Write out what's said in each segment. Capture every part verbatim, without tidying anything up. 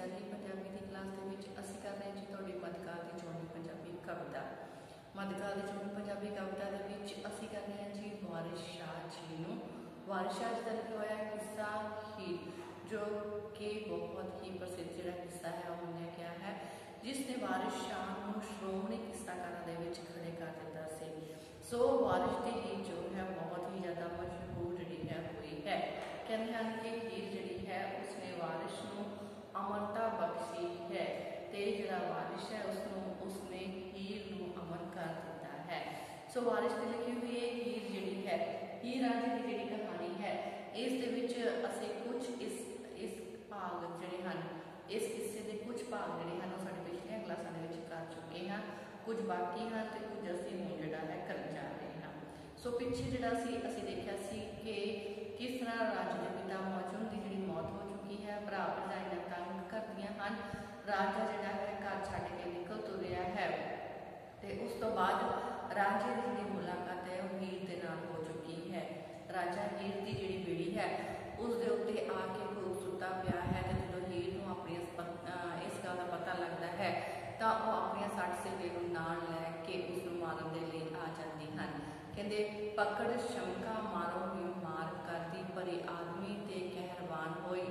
जारी पंजाबी की क्लास के विच असीं कर रहे जी तुहाडी मध्यकाल की चौड़ी पंजाबी कविता। मध्यकाल की चौड़ी पंजाबी कविता के विच असीं कर रहे हैं जी वारिस शाह जी नूं। वारिस शाह जी का लिखा हुआ किस्सा हीर, जो कि बहुत ही प्रसिद्ध जिहड़ा किस्सा है उन्हें क्या है, जिसने वारिस शाह नूं श्रोमणी किस्साकारां दे विच खड़े कर दिता सी। सो वारिस दी हीर जो है बहुत ही ज़्यादा मशहूर जिहड़ी है हुई है। कहते हैं कि हीर जिहड़ी है उसने वारिस नूं अमरता बख्शी है, ते जिहड़ा वारिस है उसनूं उसने हीर नूं अमर कर दिता है। सो वारिस की लिखी हुई है हीर जिहड़ी है, हीर रांझे की जिहड़ी कहानी है, इस दे विच असीं कुछ इस इस भाग जिहड़े हन, इस किस्से के कुछ भाग जिहड़े हन वो साडी पिछलियां क्लासां दे विच कर चुके हैं, कुछ बाकी हैं तो कुछ असीं हुण जिहड़ा है करन जा रहे हैं। सो पिछे जिहड़ा सी असीं देखिया सी कि किस तरह राजे के पिता मौजूद की जिहड़ी मौत हो चुकी है, भरा भरजाइयां तंग करदियां हन, राजा जिहड़ा है घर छड्ड के निकल तुरिया है, ते उस तो बाद राजे की जिहड़ी मुलाकात है वो हीर दे नाल हो चुकी है। राजा हीर की जिहड़ी बेड़ी है उस दे उत्ते आके खूब सुता पिया है, ते जदों हीर नूं अपनी इस गल का पता लगता है तो वह अपनी सठ सहेलियों नूं नाल लैके उसनूं मारन दे लई आ जांदी हन। कहते पकड़ शमका मारो ही मार करती परी आदमी ते कहरबान होई,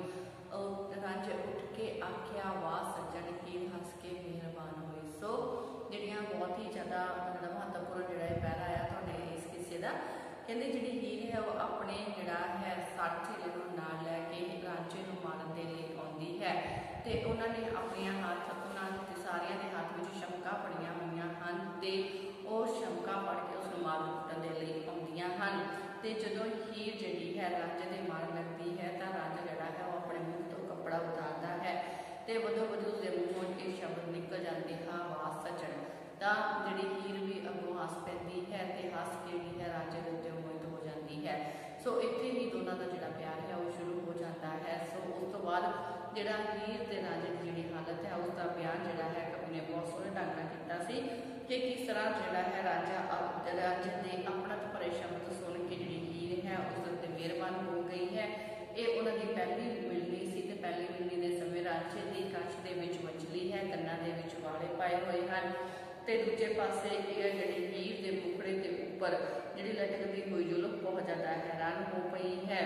रंज उठ के आख्या वाह सज्जन हीर हस के मेहरबान होई। सो जिहड़ियां बहुत ही ज़्यादा महत्वपूर्ण जिहड़ा पैरा आया तुहाडे इस किस्से दा, कहते जिहड़ी हीर है वो अपने जिहड़ा है सठ सहेलियों नूं नाल लैके रांझे नूं मारन दे लई आउंदी है, ते उन्होंने अपने हाथ उन्होंने सारियां दे हाथ में शमका फड़ियां हुई हन, ते ਉਹ शमका फड़ के उसनूं मार कुटण दे लई आउंदियां हन। ते जदों हीर जिहड़ी है रांझे दे मार लगती है तो रांझा जिहड़ा है वो अपने मुँह तो कपड़ा उतारता है, तो वधो वधो उसके मूँहों ये शब्द निकल जाते हाँ वाह सजन, तो जिहड़ी हीर भी अगों हस पैंदी है, तो हस के जिहड़ी है रांझे दे उत्ते मोहित हो जाती है। सो इत्थे ही दोनों का जिहड़ा प्यार है वो शुरू हो जाता है। सो उस तो बाद जिहड़ा हीर ते रांझे की जिहड़ी हालत है उसका बयान जिहड़ा है कवि ने बहुत सोहणे ढंग नाल कीता सी कि किस तरह जिहड़ा है राजा रांझे दे अपनत भरे शब्द सुन के जिहड़ी हीर है उस उत्ते मेहरबान हो गई है। ये उन्हां दी पहली मिलनी सी, ते पहली मिलनी दे समय रांझे दी कच्छ दे विच वंजली है, कन्नां दे विच वाले पाए हुए हन, ते दूजे पासे ये जिहड़ी हीर दे मुखड़े के उपर जिहड़ी लटकदी हुई जुल्फ बहुत ज़्यादा हैरान हो पई है,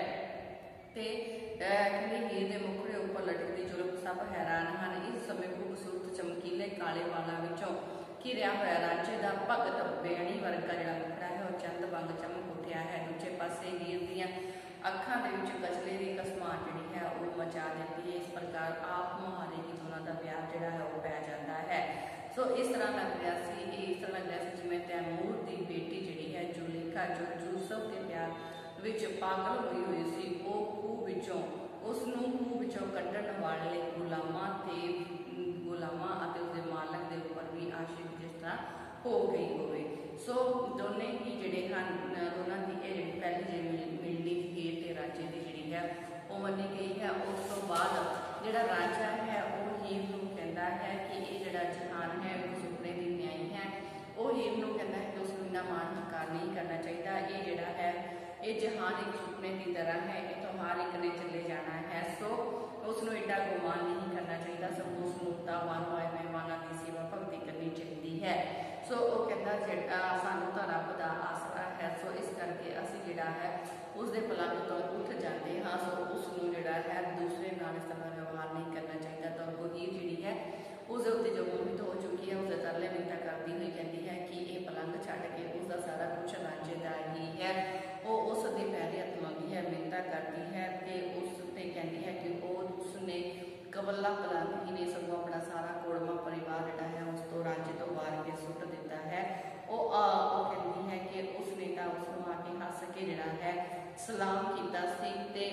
ते कहते हीर दे मुखड़े उपर लटकदी जुल्फ सब हैरान हन। इस समय खूबसूरत चमकीले काले वालों विचों घिरिया होया रांझे दा भगत बेणी वर्गा जिहड़ा मुखड़ा है वह चंद वांग चमक उठिया है। दूजे पासे हीर दीयां अखां दे विच कचले दी कसमान जिहड़ी है वह मचा देती है। इस प्रकार आप मुहारे ही दोनों का प्यार जिहड़ा है वह पै जाता है। सो इस तरह लग रहा सी इस तरह लग रहा सी जिवें तैमूर की बेटी जिहड़ी है जुलेखा जो यूसुफ के प्यार विच पागल हुई हुई सी, वो खूह विचों उसनूं खूह विचों कड्ढण वाले गुलामां ते गुलामां अते उसदे मालक दे उपर भी आशिक जिस तरह हो गई होवे। सो दोने ही जिहड़े हन दोनों की ये जिहड़ी पहली जिहड़ी मिलनी हीर ते रांझे की जिहड़ी है वो मन्नी गई है। उस तो बाद जिहड़ा रांझा है वो हीर नूं कहंदा है कि ये जिहड़ा जहान है वो सुपने दी न्याई है, वो हीर नूं कहंदा है कि उसनूं इन्ना मान हंकार नहीं करना चाहिए, ये जिहड़ा है ये जहान एक सुपने की तरह है, ये तो हर एक ने चले जाना है। सो उसनूं एडा गुमान नहीं करना चाहिए, सब उसनूं तावान आए मेहमानां की सेवा भगती करनी चाहिए है। सो वो कहता जिहड़ा सानूं तां रब दा आसरा है, सो इस करके असीं जिहड़ा है उसदे पलंग तो उठ जाते हाँ। सो उसनूं जिहड़ा है दूसरे नाल इस तरह व्यवहार नहीं करना चाहिए। तो अगों हीर जिहड़ी है उसदे उत्ते जो मोहित हो चुकी है उसके तरले मिन्नतां करती हुई कहती है कि ये पलंग छड्ड के उसका सारा कुछ रांझे दा ही है, वो उसदे पैरे हत्थ लाउंदी है, मिन्नतां करती है, ते उस ते कहती है कि वो उसने कवला पलंग ही नहीं सगों अपना सारा कोड़मा परिवार जिहड़ा है उस तो रांझे तो वार के सुट दिता है। वो कहती है कि उसने तो उसनूं आके हस के जिहड़ा है सलाम कीता सी, ते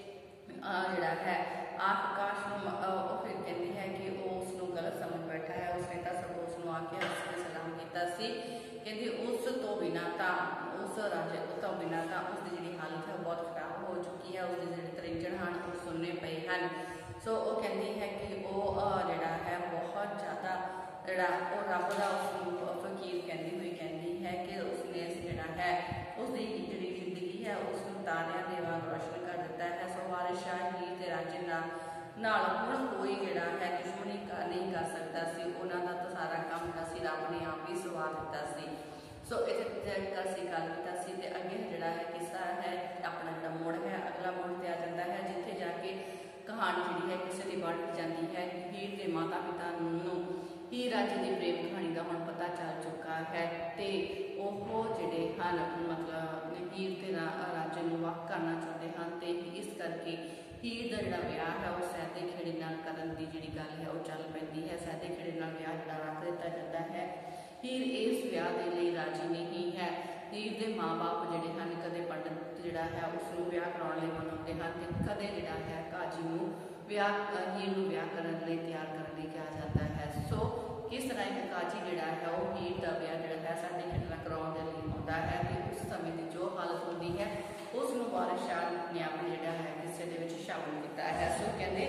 जिहड़ा है आकाश फिर कहती है कि वो उसनूं गलत समझ बैठा है, उसने तो सब उसनूं आके हस के सलाम कीता सी। कहती उस तो बिना तो उस राजे तो बिना तो उसकी जिहड़ी हालत है बहुत खराब हो चुकी है, उसके जिहड़े तरिंजण हैं वो सुनने पे हैं। सो वो कहती है कि वो जिहड़ा है बहुत ज़्यादा जिहड़ा वो रब दा उसनूं फकीर कहती हुई कहती है कि उसने जिहड़ा है उसकी जिहड़ी जिंदगी है उसनूं तारियां दे वांग रोशन कर दिता है। सो वारिस शाह हीर ते रांझे नाल नाल हुण कोई जिहड़ा है दुश्मनी कर नहीं कर सकता सी। उन्हां दा तां सारा काम जिहड़ा सी रब ने आप ही सवार दिता सी। सो इत्थे तक असीं गल कीता सी ते अगे जिहड़ा है किस्सा है अपना जिहड़ा मोड़ है अगला मोड़ ते आ जाता है, जिथे जाके कहानी जिहड़ी है किसे दी बढ़ जाती है। हीर के माता पिता नूं हीर राजे की प्रेम कहानी का हुण पता चल चुका है ते ओह जिहड़े हन मतलब हीर ते राजे नूं वख करना चाहुंदे हन ते इस करके हीर दा जिहड़ा विआह है वो सैदे खेड़े नाल करन दी जिहड़ी गल है वो चल पैंदी है। सैदे खेड़े नाल विआह जिहड़ा रख दिता जाता है। हीर इस विआह दे लई राजी नहीं है। हीर दे माँ बाप जिहड़े हन कदे पंडित जिहड़ा है उसनूं विआह कराउण लई मनाउंदे हन ते कदे जिहड़ा है काजी नूं विआह हीर नूं विआह करन लई तैयार करन लई कहा जाता है। सो किस तरह एक काजी जिहड़ा है वो हीर दा विआह जिहड़ा है साडे खेड़े नाल कराउण दे लई आउंदा है ते उस समय दी जो हालत हुंदी है उसनूं वारिस शाह ने अपने जिहड़ा है किस्से दे विच शामिल कीता है। सो कहंदे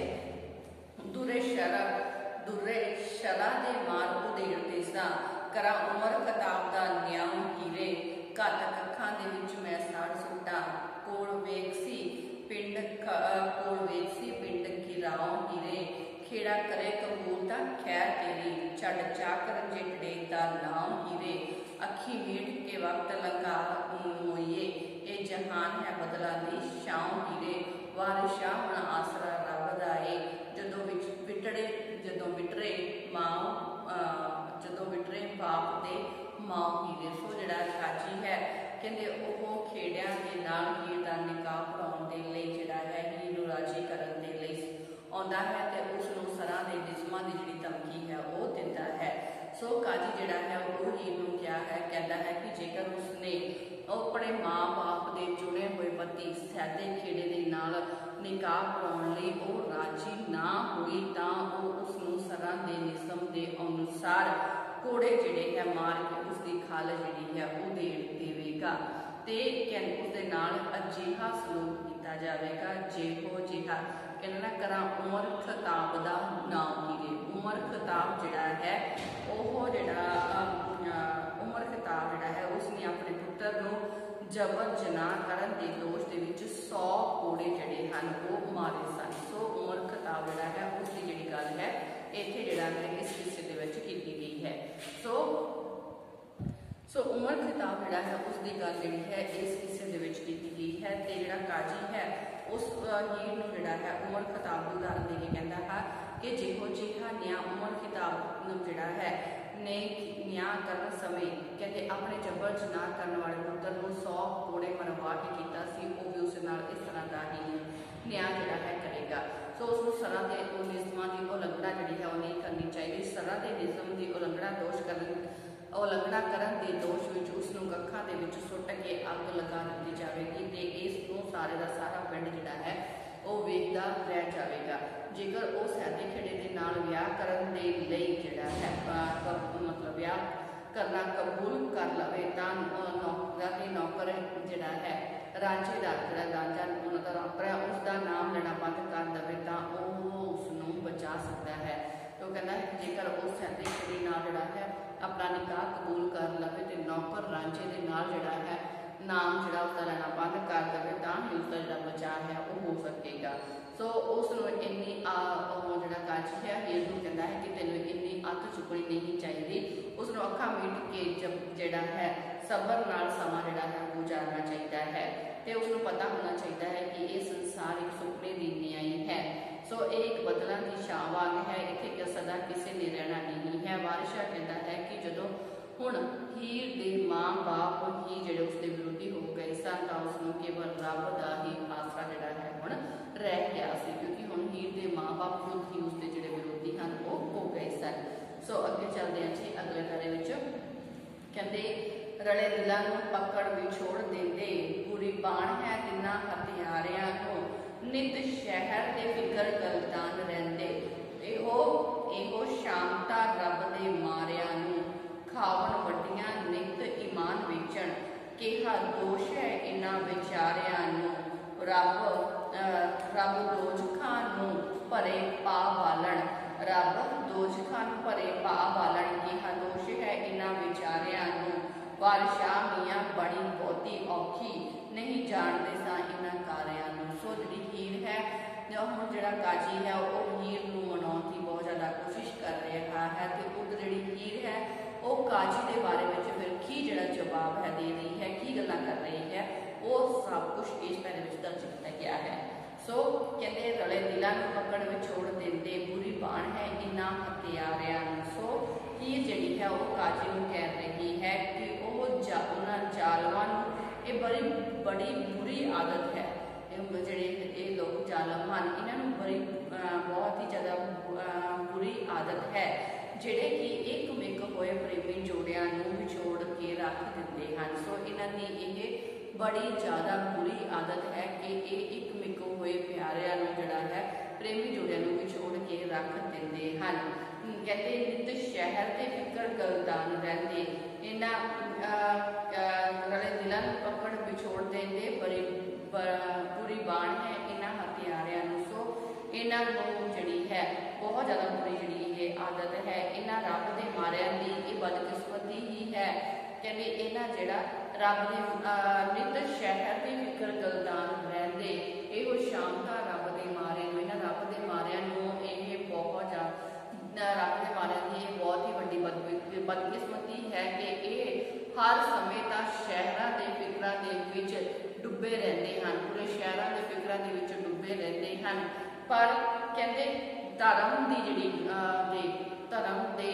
दुरे शरा दुरे शरा दे मार उधेड़ ते सां करा उमर खताब दा न्याऊ हीरे घत कखां दे विच मैं साड़ सुट्टा कोल वेखसी पिंड कोल वेखसी पिंड गिराओ हीरे खेड़ा करे कबूल तां खैर तेरी छड़ चाकर जिटड़े दा नाम हीरे अखी मीठ के वक्त लंघा मोइए ए जहान है बदला दी शाम हीरे वारिस शाह हुण आसरा रब दा ए जदों विच विटड़े जदों विटरे मां जदों विटरे बाप दे मां हीरे। सो जिहड़ा काजी है कहंदे ओह खेड़ियां दे नाल हीर दा निकाह पढ़ाउण दे लई जिहड़ा है हीर नूं राजी करन दे लई आउंदा है ते उसनूं सरां दे निज़मां दी जिहड़ी धमकी है वो दिंदा है। सो काजी जिहड़ा है वो हीर नूं क्या है कहंदा है कि जेकर उसने अपने माँ बाप के चुने हुए पति सैदे खेड़े दे नाल निकाह पढ़ाउण लई वो राजी ना हुई तां वो उसनूं सरां दे निज़म दे अनुसार कोड़े जिहड़े है मार के उसकी खाल जिहड़ी है वो दे देवेगा ते कहंदे उसदे नाल अजिहा सलूक कीता जावेगा जेहो जिहा कहना करा उमर खताब दा नाम हीरे। उमर खताब जिहड़ा है ओह जिहड़ा उमर खताब जिहड़ा है उसने अपने पुत्र नूं जबर जनाह करन दे दोष दे विच सौ कोड़े जिहड़े हन वो मारे सन। सो उमर खताब जिहड़ा है उसकी जिहड़ी गल है इत्थे जिहड़ा है इस किस्से दे विच कीती गई है। सो सो उमर खताब जिहड़ा है उसकी गल जिहड़ी है इस किस्से दे विच कीती गई है ते जिहड़ा काजी है उस हीर नूं जिहड़ा है उमर खताब दी उदाहरण दे के कहंदा है कि जिहो जिहा न्याय उमर खताब नूं जिहड़ा है ने न्याय करन समय कहते अपने जबर जनाह करने वाले पुत्र नूं सौ कोड़े मरवा के कीता सी वो भी उस नाल इस तरह का ही न्याय जिहड़ा है करेगा। सो उसनूं सरां दे निज़मां दी उलंघना जिहड़ी है वो नहीं करनी चाहिए। सरां दे निज़म दी उलंघना दोष करन उलंघना करन दे दोष विच उसनूं कखां दे विच सुੱਟ के अग लगा दित्ती जावेगी ते इस नूं सारे दा सारा पिंड जिहड़ा है वो वेखदा रह जावेगा। जेकर वो सैदे खेड़े दे नाल विआह करन दे लई जिहड़ा है मतलब विआह करना कबूल कर लवे तां नौकर नौकर जिहड़ा है राजे दा जिहड़ा राजा उन्हां दा नौकर है उसका नाम लेना बंद कर देवे तां ओह उसनूं बचा सकता है। तो कहना है जेकर वो सैदे खेड़े नाल जिहड़ा है अपना निकाह कबूल कर लवे तो नौकर रांझे दे नाल जिहड़ा है नाम जिहड़ा उसका लेना बंद कर देवे तां ही उसका जिहड़ा बचाव है वो हो सकेगा। सो उसनूं इन्नी जिहड़ा काजी है हीर नूं कहंदा है कि तैनूं इन्नी अत चुकनी नहीं चाहिए। उसनूं अखां मीट के जब जिहड़ा है सबर नाल समा जिहड़ा है गुजारना चाहिए है ते उसनूं पता होना चाहिए है कि ये संसार एक सुपने दी न्याई है। सो एक बदलां दी छां वांग है इत्थे सदा किसी ने रहना नहीं है। वारिस शाह कहता है कि जदों हुण हीर दे माँ बाप ही जिहड़े उसके विरोधी हो गए सन तां उसनूं केवल रब दा ही आसरा जिहड़ा है हुण रह गया सी क्योंकि हुण हीर दे माँ बाप खुद ही उसके जिहड़े विरोधी हैं वो हो गए सन। सो अगे चलते हैं जी अगले गाने विच कहंदे रले दिलां नूं पकड़ विछोड़ देंदे पूरी बाण है तिन्हां हथियारियां नूं नित शहर ते फिकर गलतान रहिंदे इहो इहो शांता रब दे मारियां नूं खावन वड्डियां नित ईमान वेचण किहा दोष है इन्हां विचारियां नूं रब रब दोजखां नूं भरे पा बालण रब दोजखां नूं भरे पा बालण किहा दोष है इन्हां विचारियां नूं वारिस शाह मियां बड़ी बहुती औखी नहीं जानते सा इन्हां कारियां नूं। सो जिहड़ी हीर है जो हुण जिहड़ा काजी है वो हीर नूं मनाउण दी बहुत ज़्यादा कोशिश कर रहा है तो उधर जिहड़ी हीर है वो काजी के बारे में फिर की जिहड़ा जवाब है दे रही है, की गल्लां कर रही है, वो सब कुछ इस पैरे में दर्ज किया गया है। सो कहते रले दिलों को पकड़ विछोड़ देंदे बुरी बाण है इन्हां हत्यारियां नूं। सो हीर जिहड़ी है वो काजी नूं कह रही है कि वो जा उन्हां जालमां नूं ये बड़ी बड़ी बुरी आदत है, जिहड़े ये लोग जालम हैं इन्हां नूं बड़ी बहुत ही ज़्यादा बुरी आदत है जिहड़े कि एक मिक होए प्रेमी जोड़ियां नूं विछोड़ के रख दिंदे हैं। सो इन्हां दी ये बड़ी ज़्यादा बुरी आदत है कि ये एक मिक होए प्यारियां नूं जिहड़ा है प्रेमी जोड़ियां नूं विछोड़ के रख दिंदे हैं। कहते नित शहर के फिकर गलदान रहिंदे इन्हां रले दिलां नूं पकड़ विछोड़ देंदे बड़ी बुरी बाण है इन्हां हत्यारियां नूं। सो इन्हां नूं जिहड़ी है बहुत ज़्यादा बुरी जिहड़ी ये आदत है, इन्हां रब दे मारियां दी ये बदकिस्मती ही है। कहते इन्हां जिहड़ा रब दे नित शहर की फिकर गलदान रहिंदे इहो शाम का रब दे मारे नूं इन्हां रब दे मारियां नूं ये बहुत ज़्यादा रब दे मारियां दी ये बहुत ही वड्डी बद बदकिस्मती है कि ये हर समय तां शहरां दे फिकरां दे विच डुबे रहंदे हन, पूरे शहरां दे फिकरां दे विच डुबे रहंदे हन। पर कहते धर्म की जिहड़ी दे धर्म दे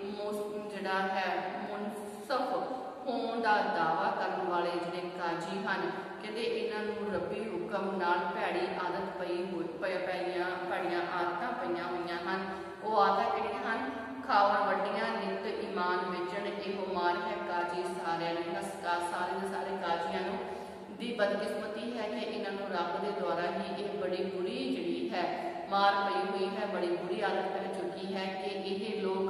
जिहड़ा है मुनसफ होने का दावा करने वाले जिहड़े काजी हैं कहते इन्हां नूं रब्बी हुक्म नाल भैड़ी आदत पई हुई पैया भैड़ियां आदतां पईयां होईयां हन। वो आदतां किहड़ियां हन? खावन वड्डियां नित ईमान बेचण इहो मार है काजी सारियां नूं सारे दे सारे काजियां नूं दी बदकिस्मती है कि इन्हों रब के द्वारा ही ये बड़ी बुरी जिहड़ी है मार पई हुई है, बड़ी बुरी आदत पै चुकी है कि ये लोग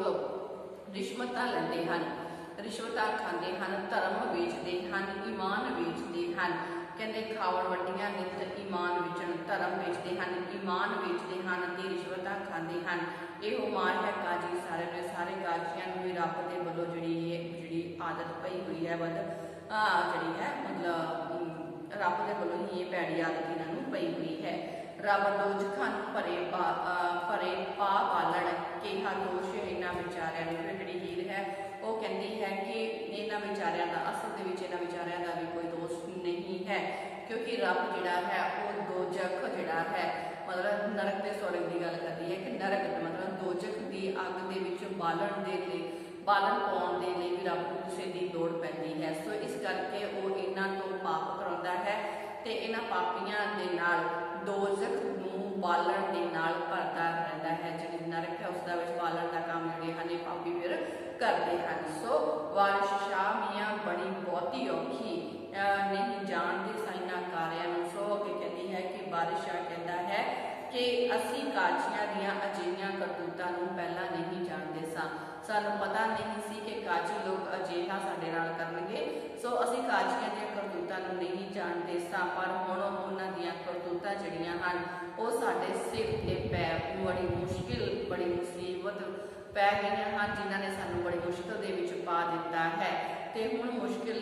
रिश्वत लेंदे हैं, रिश्वत खाते हैं, धर्म बेचते हैं, ईमान बेचते हैं। कहते खावन वड्डियां नित ईमान बेचण धर्म बेचते हैं, ईमान बेचते हैं तो रिश्वत खाते हैं। यह मार है काजी सारे ने सारे काजियां भी रब के वालों जिहड़ी ये जिहड़ी आदत पई हुई है बद जिहड़ी है मतलब रब के वालों ही ये भैड़ी आदत इन्हों पई हुई है। रब दोजखां भरे पा भरे पा बालण कहा दोष इन्हां बेचारियां नूं। फिर जिहड़ी हीर है वो कहती है कि इन्हां बेचारियां दा असल दे विच इन्हां बेचारियां दा भी कोई दोष नहीं है क्योंकि रब जिहड़ा है वो दोजख जिहड़ा है मतलब नरक ते स्वर्ग की गल करती है कि नरक मतलब दोजख की अग दे विच बालण दे लई बालन पाउण दे लई भी रब नूं किसी की लोड़ पैंदी है। सो इस करके वो इन्हां तो पाप कराउंदा है ते इन्हां पापियां दे नाल दोजख नूं बालण दे नाल भरदा रहिंदा है। जिहड़ी नरक है उसदा विच बालण दा काम जिहड़े हन पापी फिर करते हैं। सो वारिश शाह मियाँ बड़ी बहुती औखी नहीं जानते साइना कारियां नूं। सो अगे कहती है कि वारिश शाह कहता है कि असी काजियां दियां अजिहियां करतूतां नूं पहलां नहीं जानते सां, सानूं पता नहीं सी कि काजी लोग अजिहा साडे नाल करनगे। सो असी काजियां दियां करतूतां नूं नहीं जानते सां पर हुण उन्हां दियां करतूतां जिहड़ियां हन वो साडे सिर ते पै बड़ी मुश्किल बड़ी मुसीबत पै गईयां हन जिन्हां ने सानूं बड़ी मुश्किल दे विच पा दिता है ते हुण मुश्किल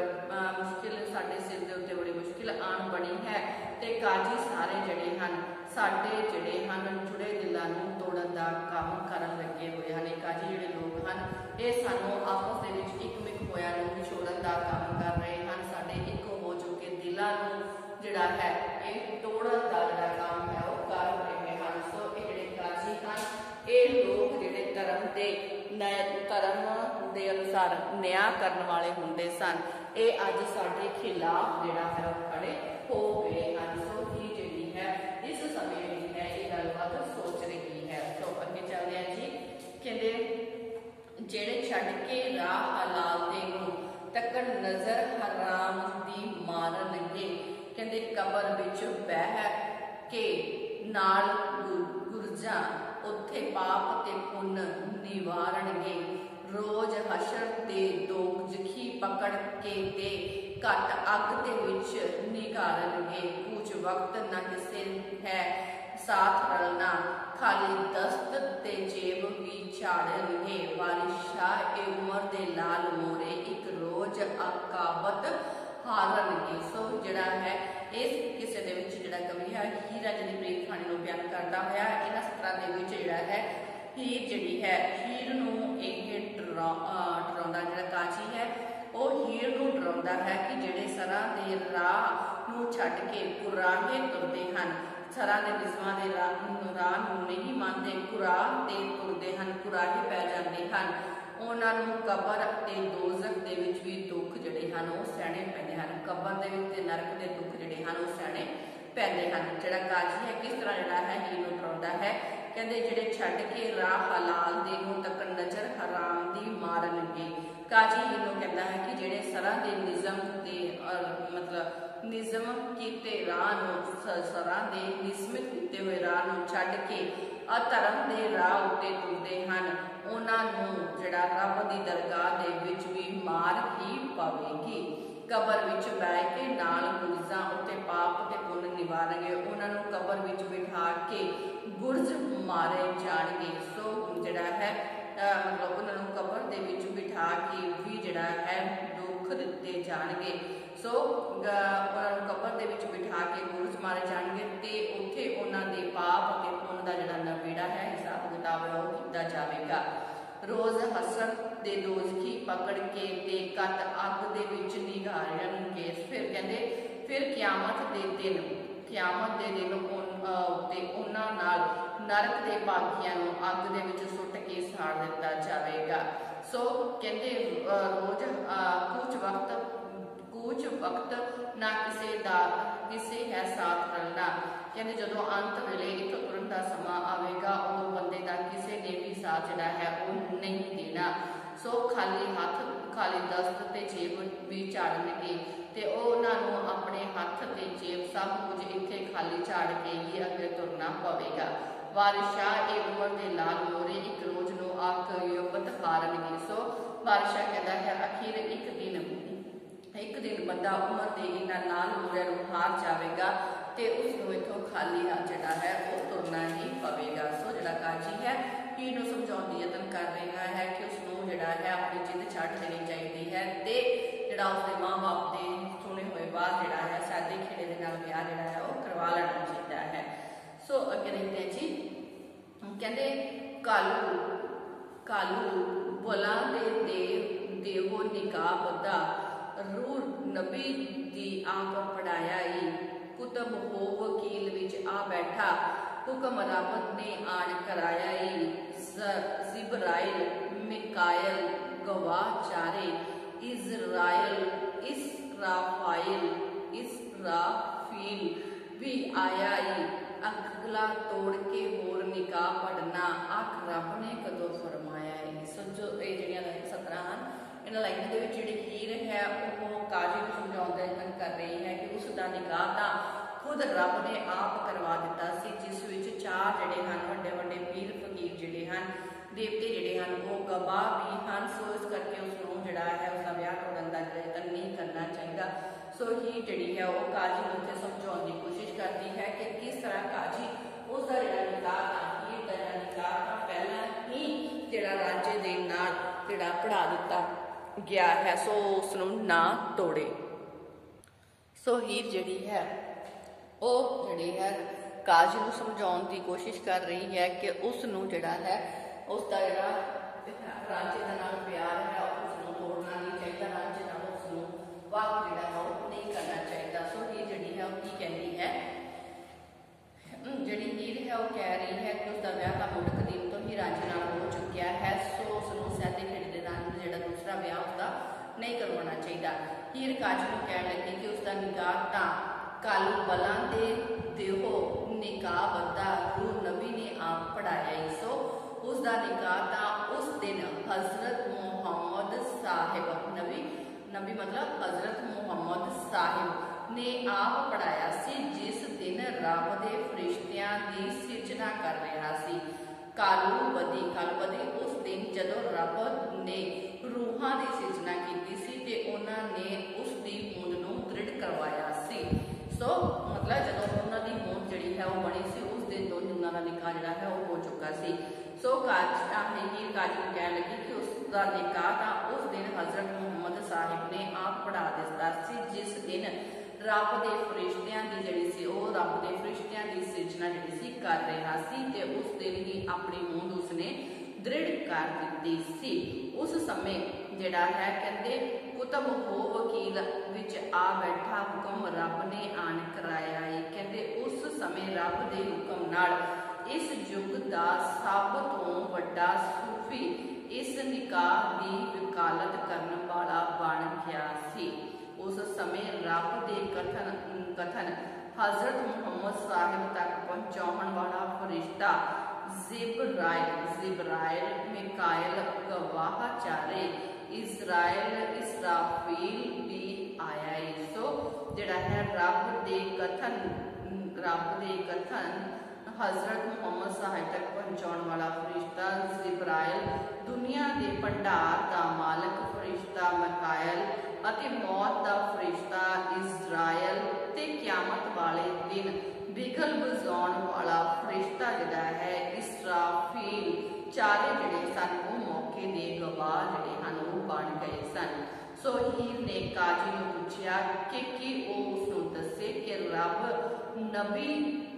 मुश्किल साडे सिर दे उत्ते बड़ी मुश्किल आण बनी है ते काजी सारे जिहड़े हन साडे जिहड़े हन जुड़े दिलां नूं तोड़न दा काम करन लगे होए हन। काजी जिहड़े लोग हन ये सानूं आपस दे विच इकमिक होया नूं विछोड़न दा काम कर रहे हन, साडे एक हो चुके दिलां नूं जिहड़ा है ये तोड़न दा जिहड़ा काम है वो कर रहे हन। सो ये जिहड़े काजी हन ये लोग जिहड़े धर्म दे धर्म दे अनुसार न्याय करने वाले हुंदे सन ये अज साडे खिलाफ जिहड़ा है वो खड़े हो गए हैं। सो ही जिहड़ी है इस समय जिहड़ी है ये गलबात सोच रही है। सो अगे चलदे हैं जी कहंदे जिहड़े छड्ड के राह हलाल दे नूं तकन नज़र हराम दी मारन लगे कहंदे कबर विच बह के नाल गुरजा उत्थे पाप ते पुन निवारणगे रोज हशर ते दोजखी पकड़ के ते घट अग दे विच निगारनगे कुछ वक्त न किसे है साथ रलना खाली दस्त ते जेब भी झाड़नगे वारिशाह ए उमर दे लाल मोरे एक रोज अकाबत हारनगे। सो जिहड़ा है इस किस्से दे विच जिहड़ा कवि है हीर रांझे दी प्रेम कहानी नूं बयान करदा होया इन्हां सतरां दे विच जिहड़ा है हीर जिहड़ी है हीर नूं इह डरा डराउंदा जिहड़ा काजी है वो हीर नूं डराउंदा है कि जिहड़े सरां दे राह नूं छड्ड के कुराहे तुरदे हन, सरां दे निज़मां दे राह नूं नहीं मंनदे, कुराह ते तुरदे हन, कुराहे पै जांदे हन, उन्हां नूं कबर ते दोज़ख दे विच भी दुख जिहड़े हन वो सहणे पैंदे हन। कबर दे विच ते नरक दे दुख जिहड़े हन वो सहणे पैंदे हन। जिहड़ा काजी है किस तरह जिहड़ा है हीर नूं डराउंदा है, कहंदे जिहड़े छड्ड के राह हलाल दे नूं तकन नज़र हराम दी मारनगे। काजी हीर नूं कहंदा है कि जिहड़े सरां दे निज़म दे मतलब निज़म कीते राह नूं सरां दे निज़मित कीते हुए राह नूं छड्ड के अधर्म दे राह उत्ते तुरदे हन, उन्हां नूं जिहड़ा रब दी दरगाह दे विच भी मार ही पवेगी। कबर विच बैठ के नाल गुरजां उत्ते पाप ते पुण्य निवारनगे, उन्हां नूं कबर विच बिठा के गुरज मारे जाणगे। सो जिहड़ा है मतलब उन्हां नूं कबर दे विच बिठा के भी जिहड़ा है दुख दिते जाणगे। सो उन्हां नूं कबर दे विच बिठा के गुरज मारे जाणगे ते उत्थे उन्हां दे पाप ते पुण्य दा जिहड़ा नवेड़ा है हिसाब किताब है वो कीता जावेगा। रोज़ हसन दे दोज़खी पकड़ के ते कत अग दे विच निगारनगे। फिर कहंदे फिर क़यामत दे दिन क़यामत दे दिन उत्ते उन्हां नाल नरक दे भागियां नूं अग दे विच सुट के साड़ दिता जावेगा। सो कहंदे रोज़ कुछ वक्त कुछ वक्त ना किसे दा किसे है साथ रलना, कहंदे जदों अंत वेले इत्थों तुरन दा समां आवेगा उदों बंदे दा किसे ने भी साथ जिहड़ा है वो नहीं देना। सो खाली हथ खाली दस्त ते जेब भी झाड़नगे ते उन्हां नूं अपने हथ ते जेब सब कुछ इत्थे खाली झाड़ के ही अगे तुरना पवेगा। बादशाह ए उमर दे लाल मोरे एक रोज नूं आख युबत हारनगे। सो बादशाह कहता है अखीर एक दिन एक दिन बंदा उमर दे इन्हां लाल मोरे नूं हार जावेगा ते उसनूं इत्थों खाली हाथ जिहड़ा है वो तुरना ही पवेगा। सो जिहड़ा काजी है हीर नूं समझाउण दी यतन कर रहा है कि उसनूं जिहड़ा है अपनी जिद छड्ड देनी चाहिदी है ते जिहड़ा उसदे माँ बाप दे सुने हुए बात जिहड़ा है सादे खेड़े दे नाल विआह जिहड़ा है वो करवा लेना चाहिदा है। सो अगे देखते हैं जी, कहंदे कालू कालू बलां दे देव देवो निकाह बदा रूह नबी दी आप पढ़ाया ही, कुतब हो वकील विच आ बैठा, हुक्म रब ने आन कराया ही, जिब्राइल मिकायल गवाह चारे, इज़राइल इसराफाइल इसराफील भी आया ही, अगला तोड़ के होर निकाह पढ़ना आख रब ने कदों फरमाया है। सो जो ये जिहड़ियां सतरां हन इन्हां लाइनां दे विच जिहड़ी हीर है वो काजी नूं समझाउण दा यतन कर रही है कि उसका निकाह तां खुद रब ने आप करवा दिता सी, जिस विच चार जिहड़े हन वड्डे वड्डे पीर फकीर जिहड़े हन देवते जिहड़े हन वो गवाह भी हन। सो इस करके उसनूं जिहड़ा है उसदा विआह तोड़न दा यतन नहीं करना चाहिदा। सो हीर जिहड़ी है वो काजी नूं इत्थे समझाउण दी कोशिश करती है कि किस तरह काजी उसका जिहड़ा निकाह तां हीर दा जिहड़ा निकाह तां पहलां ही जिहड़ा राजे दे नाल जिहड़ा पढ़ा दिता गया है, सो उसनूं ना तोड़े। सो हीर जिहड़ी है वो जिहड़ी है काजी नूं समझाउण दी कोशिश कर रही है कि उसनूं जिहड़ा है उसका जिहड़ा राजे दे नाल प्यार है उसनूं तोड़ना नहीं चाहिदा, राजे नाल उसनूं वाह जिहड़ा है वो नहीं करना चाहिदा। सो हीर जिहड़ी है वो की कहंदी है, जिहड़ी हीर है वो कह रही है कि उसका विआह तां मुल्क दीन तो ही राजे नाल हो चुकिया है। सो उसनूं सैदे खेड़े दे नाल जिहड़ा दूसरा विआह उसका नहीं करवाना चाहिदा। हीर काजी नूं कहण लगी कि उसका निकाह तां कालू बलां दे देहो निकाह बद्दा रूह नबी ने आप पढ़ाया ही। सो उसका निकाह तां उस दिन हजरत मुहम्मद साहिब नबी नबी मतलब हजरत मुहम्मद साहिब ने आप पढ़ाया सी, जिस दिन रब दे फरिश्तियां दी सिरजना कर रहा सी। कालू बदी कालू बदी उस दिन जदों रब ने रूहां दी सिरजना की सी ते उन्हां ने उसकी होंद नूं दृढ़ करवाया सी। सो मतलब जदों उन्हां दी होंद जिहड़ी है वो बनी सी उस दिन तो उन्हां दा निकाह जिहड़ा है वो हो चुका सी। सो काजी हीर काजी नूं कहण लगी कि उसका निकाह तां उस दिन हजरत मुहम्मद साहिब ने आप पढ़ा दिता सी, जिस दिन ਰੱਬ ਦੇ ਫਰਿਸ਼ਤਿਆਂ ਦੀ ਜਿਹੜੀ ਸੀ ਉਹ ਰੱਬ ਦੇ ਫਰਿਸ਼ਤਿਆਂ ਦੀ ਸਿਰਜਣਾ ਜਿਹੜੀ ਸੀ ਕਰ ਰਿਹਾ ਸੀ ਤੇ ਉਸ ਦਿਨ ਹੀ ਆਪਣੀ ਹੋਂਦ ਉਸਨੇ ਦ੍ਰਿੜ ਕਰ ਦਿੱਤੀ ਸੀ। ਉਸ ਸਮੇਂ ਜਿਹੜਾ ਹੈ ਕਹਿੰਦੇ ਕੁਤਬ ਹੋ ਵਕੀਲ ਵਿੱਚ ਆ ਬੈਠਾ ਹੁਕਮ ਰੱਬ ਨੇ ਆਣ ਕਰਾਇਆ ਹੈ। ਕਹਿੰਦੇ ਉਸ ਸਮੇਂ ਰੱਬ ਦੇ ਹੁਕਮ ਨਾਲ ਇਸ ਯੁੱਗ ਦਾ ਸਭ ਤੋਂ ਵੱਡਾ ਸੂਫੀ ਇਸ ਨਿਕਾਹ ਦੀ ਵਕਾਲਤ ਕਰਨ ਵਾਲਾ ਬਣ ਗਿਆ ਸੀ। ਉਸ ਸਮੇਂ ਰੱਬ ਦੇ ਕਥਨ ਕਥਨ ਹਜ਼ਰਤ ਮੁਹੰਮਦ ਸਾਹਿਬ ਤੱਕ ਪਹੁੰਚਾਉਣ ਵਾਲਾ ਫਰਿਸ਼ਤਾ जिब्राइल जिब्राइल मिकाइल गवाह चारे इजराइल इसराफील भी आया है। सो जिहड़ा है रब दे कथन रब दे कथन हजरत मुहम्मद साहिब तक पहुँचाने वाला फरिश्ता जिब्राइल दुनिया के भंडार का मालक फरिश्ता मिकाइल अते मौत का फरिश्ता इजराइल ते क़यामत वाले दिन बिगल बजाउण वाला फरिश्ता जिहड़ा है इसराफील चारे जिहड़े सन वो मौके दे गवाह जिहड़े हन वो बन गए सन। सो हीर ने काजी नूं पुछया कि की वो उसनूं दसे कि रब नबी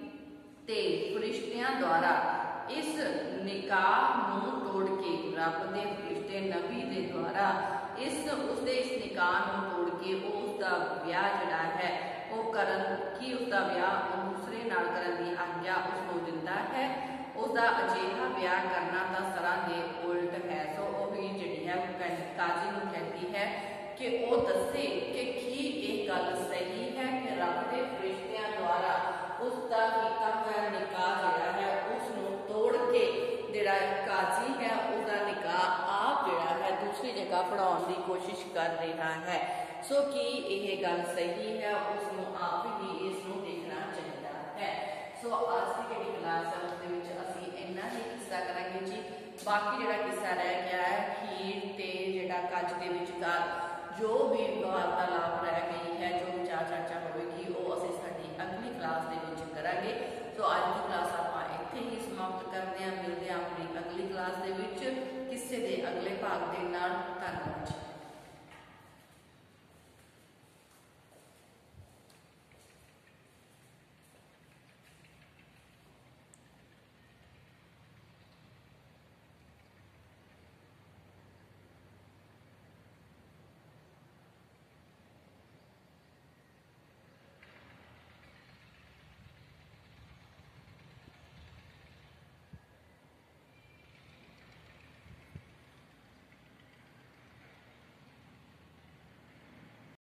ते फरिश्तियां द्वारा इस निकाह नूं तोड़ के रब दे फरिश्ते नबी दे द्वारा इस उसदे इस निकाह नूं तोड़ के वो उसदा विआह जिहड़ा है वो करन की उसदा विआह दूसरे नाल करन दी आग्या उसनूं दिंदा है। उसदा अजिहा विआह करना तां सरां दे उल्ट है। सो वो भी जिहड़ी है वो काजी नूं कहती है कि वो दसे कि की ये गल सही है कि रब दे फरिश्तियां द्वारा उसदा कीता होया निकाह जिहड़ा है उसनूं तोड़ के जिहड़ा काजी है उसदा निकाह आप जिहड़ा है दूसरी जगह पढ़ाउण दी कोशिश कर रहा है। सो कि यह गल सही है उसनूं आप ही इसनूं देखना चाहिए है। सो आज की जिहड़ी क्लास है उसदे विच असीं इन्ना ही किस्सा करांगे जी। बाकी जिहड़ा किस्सा रह गया है हीर ते जिहड़ा कच दे विचकार जो भी वार्तालाप रह गई है जो विचार चर्चा होगी वो असीं साडी अगली क्लास दे विच करांगे। सो अज की क्लास आपां इत्थे ही समाप्त करते हैं। मिलते हैं अपनी अगली क्लास दे विच किस्से दे अगले भाग दे नाल। धन्यवाद।